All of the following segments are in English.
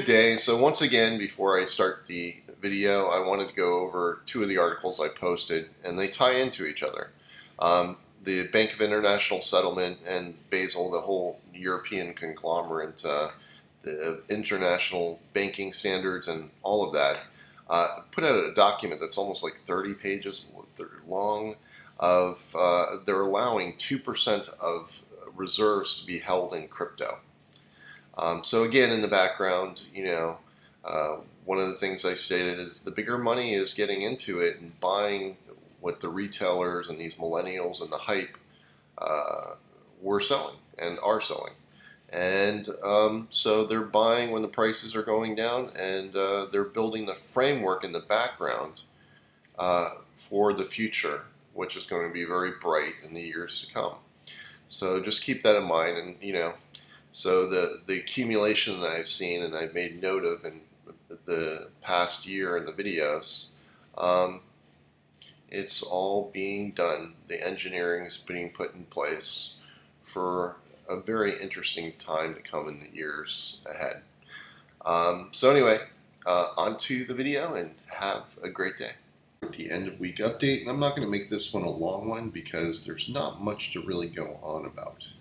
Good day. So once again, before I start the video, I wanted to go over two of the articles I posted, and they tie into each other. The Bank of International Settlement and Basel, the whole European conglomerate, the international banking standards and all of that, put out a document that's almost like 30 pages long of they're allowing 2% of reserves to be held in crypto. So again, in the background, one of the things I stated is the bigger money is getting into it and buying what the retailers and these millennials and the hype were selling and are selling. And so they're buying when the prices are going down, and they're building the framework in the background for the future, which is going to be very bright in the years to come. So just keep that in mind, and so the accumulation that I've seen and I've made note of in the past year in the videos, it's all being done. The engineering is being put in place for a very interesting time to come in the years ahead. So anyway, on to the video, and have a great day. At the end of week update, and I'm not going to make this one a long one because there's not much to really go on about.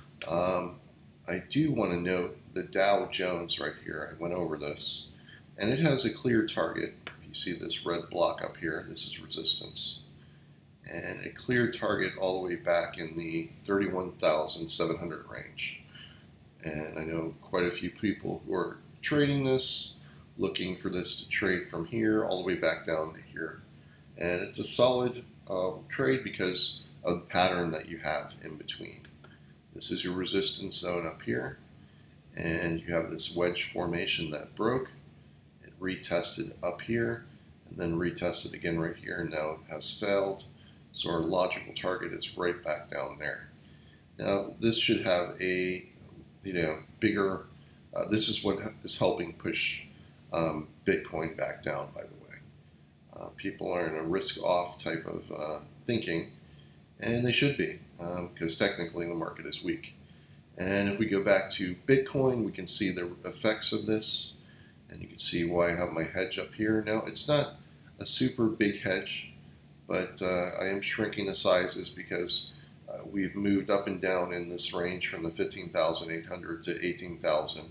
I do want to note the Dow Jones right here. I went over this, and it has a clear target. You see this red block up here, this is resistance, and a clear target all the way back in the 31,700 range. And I know quite a few people who are trading this, looking for this to trade from here all the way back down to here. And it's a solid trade because of the pattern that you have in between. This is your resistance zone up here, and you have this wedge formation that broke. It retested up here, and then retested again right here, and now it has failed. So our logical target is right back down there. Now this should have a bigger, this is what is helping push Bitcoin back down, by the way. People are in a risk-off type of thinking, and they should be, because technically the market is weak. And if we go back to Bitcoin, we can see the effects of this, and you can see why I have my hedge up here. Now, it's not a super big hedge, but I am shrinking the sizes because we've moved up and down in this range from the 15,800 to 18,000,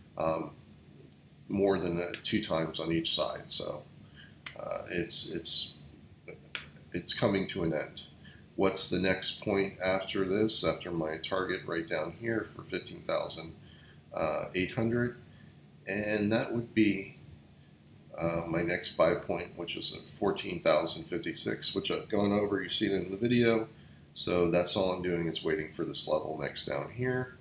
more than 2 times on each side. So it's coming to an end. What's the next point after this, after my target right down here for 15,800? And that would be my next buy point, which is at 14,056, which I've gone over. You see it in the video. So that's all I'm doing is waiting for this level next down here.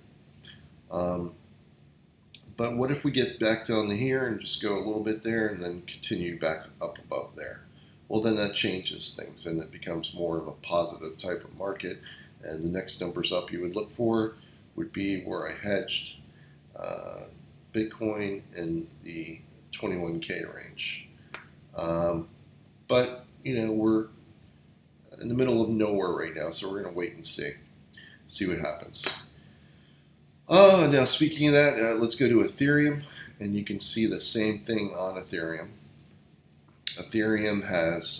But what if we get back down to here and just go a little bit there and then continue back up above there? Well, then that changes things, and it becomes more of a positive type of market. And the next numbers up you would look for would be where I hedged Bitcoin in the 21K range. But we're in the middle of nowhere right now, so we're going to wait and see what happens. Now, speaking of that, let's go to Ethereum, and you can see the same thing on Ethereum. Ethereum has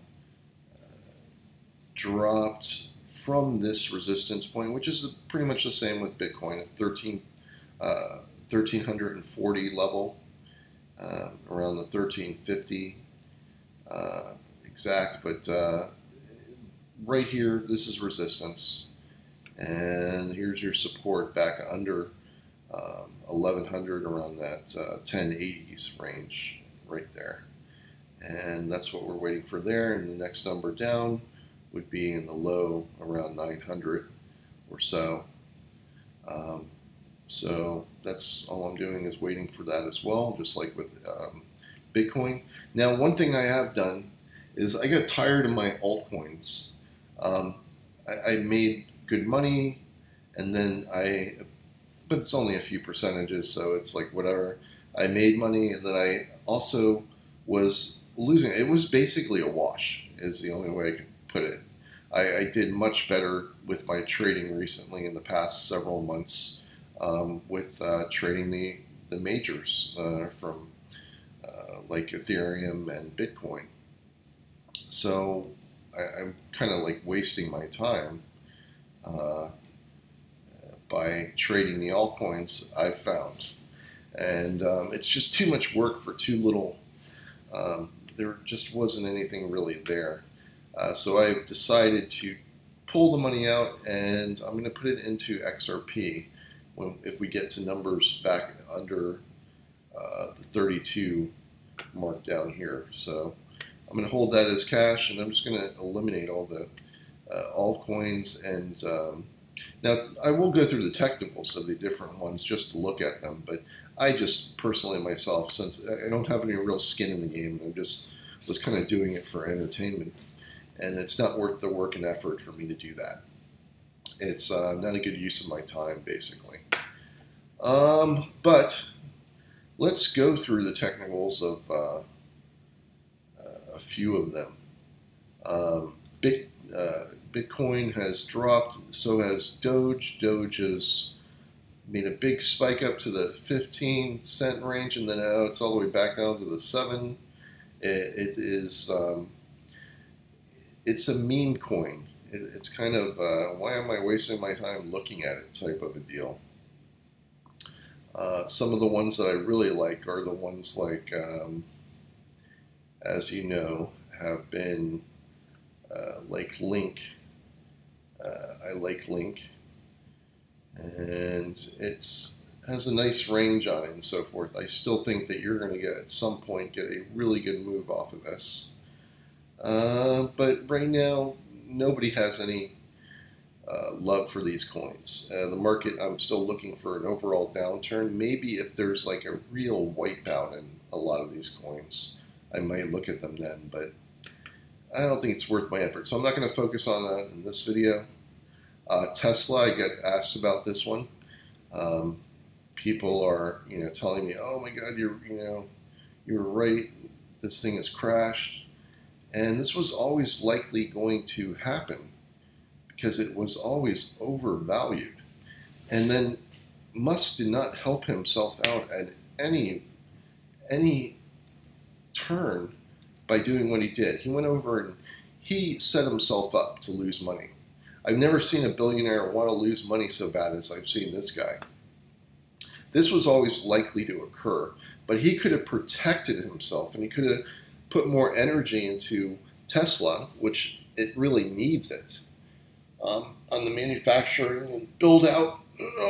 dropped from this resistance point, which is pretty much the same with Bitcoin, at 1340 level, around the 1350 exact, but right here, this is resistance, and here's your support back under 1100, around that 1080s range right there. And that's what we're waiting for there. And the next number down would be in the low around 900 or so. So that's all I'm doing is waiting for that as well, just like with Bitcoin. Now, one thing I have done is I got tired of my altcoins. I made good money, and then but it's only a few percentages, so it's like whatever. I made money, and then I also was losing. It was basically a wash, is the only way I could put it. I did much better with my trading recently in the past several months with trading the majors from like Ethereum and Bitcoin. So I'm kind of like wasting my time by trading the altcoins I've found. And it's just too much work for too little. There just wasn't anything really there. So I've decided to pull the money out, and I'm going to put it into XRP if we get to numbers back under the 32 mark down here. So I'm going to hold that as cash, and I'm just going to eliminate all the altcoins. And now I will go through the technicals of the different ones just to look at them, but I just personally myself, since I don't have any real skin in the game, I just was kind of doing it for entertainment, and it's not worth the work and effort for me to do that. It's not a good use of my time, basically. But let's go through the technicals of a few of them. Bitcoin has dropped, so has Doge. Doge has made a big spike up to the 15-cent range, and then now it's all the way back down to the 7. It is it's a meme coin. It's kind of why am I wasting my time looking at it type of a deal. Some of the ones that I really like are the ones like, as you know, have been like Link. I like Link, and it's has a nice range on it and so forth. I still think that you're going to get, at some point, get a really good move off of this. But right now, nobody has any love for these coins. The market, I'm still looking for an overall downturn. Maybe if there's like a real wipeout in a lot of these coins, I might look at them then, but I don't think it's worth my effort. So I'm not going to focus on that in this video. Tesla, I get asked about this one. People are, telling me, "Oh my God, you were right. This thing has crashed," and this was always likely going to happen because it was always overvalued. And then Musk did not help himself out at any turn by doing what he did. He went over and he set himself up to lose money. I've never seen a billionaire want to lose money so bad as I've seen this guy. This was always likely to occur, but he could have protected himself, and he could have put more energy into Tesla, which it really needs it, on the manufacturing and build out,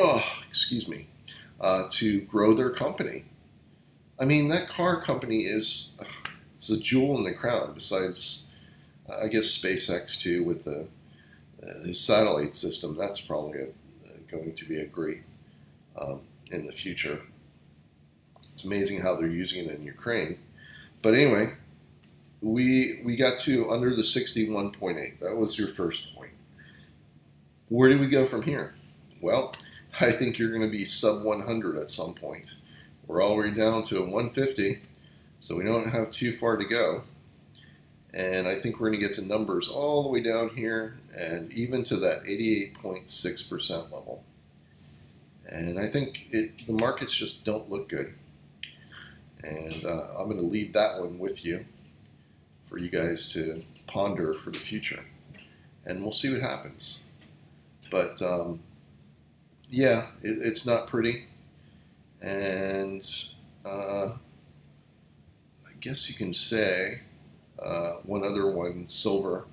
to grow their company. I mean, that car company it's a jewel in the crown, besides, I guess, SpaceX too, with the satellite system. That's probably going to be a great in the future. It's amazing how they're using it in Ukraine. But anyway, we got to under the 61.8. That was your first point. Where do we go from here? Well, I think you're going to be sub 100 at some point. We're already down to a 150, so we don't have too far to go. And I think we're going to get to numbers all the way down here and even to that 88.6% level. And I think the markets just don't look good. And I'm going to leave that one with you for you guys to ponder for the future. And we'll see what happens. But yeah, it's not pretty. And I guess you can say one other one, silver.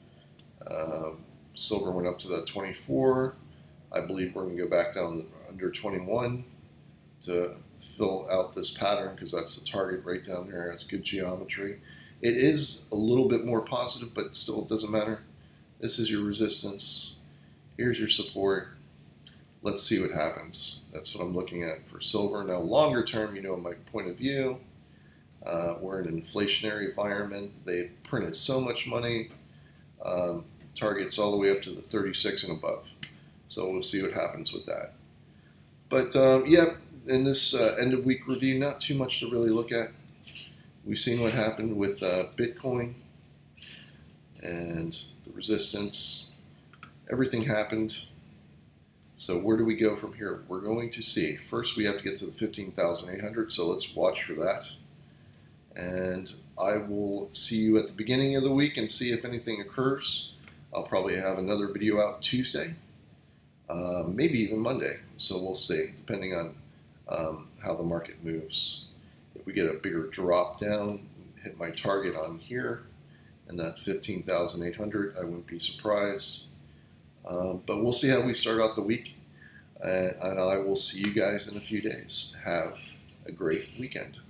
Silver went up to the 24. I believe we're going to go back down under 21 to fill out this pattern, because that's the target right down there. It's good geometry. It is a little bit more positive, but still it doesn't matter. This is your resistance. Here's your support. Let's see what happens. That's what I'm looking at for silver. Now, longer term, my point of view. We're in an inflationary environment. They printed so much money. Targets all the way up to the 36 and above. So we'll see what happens with that. But yeah, in this end of week review, not too much to really look at. We've seen what happened with Bitcoin and the resistance. Everything happened. So So where do we go from here? We're going to see. First, we have to get to the 15,800, so let's watch for that. And I will see you at the beginning of the week and see if anything occurs. I'll probably have another video out Tuesday, maybe even Monday. So we'll see, depending on how the market moves. If we get a bigger drop down, hit my target on here, and that 15,800, I wouldn't be surprised. But we'll see how we start out the week, and I will see you guys in a few days. Have a great weekend.